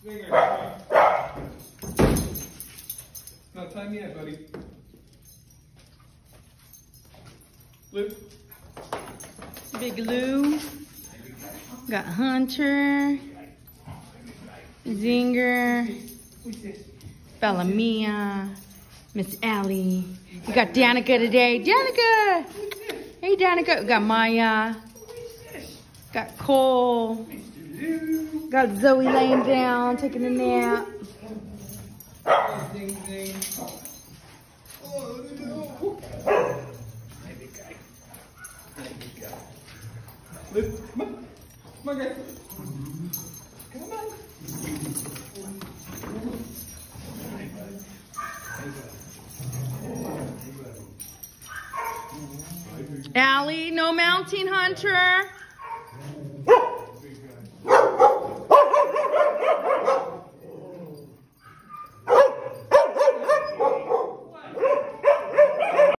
Not time yet, buddy. Luke. Big Lou. Got Hunter. Zinger. Bella Mia. Miss Allie. We got Danica today. Danica! Hey, Danica. We got Maya. Got Cole. Got Zoe laying down, taking a nap. Ding, ding. Oh, no. Hi, big guy. Hi, big guy. Luke, come on. Come on, guys. Come on. Allie, no mounting, Hunter.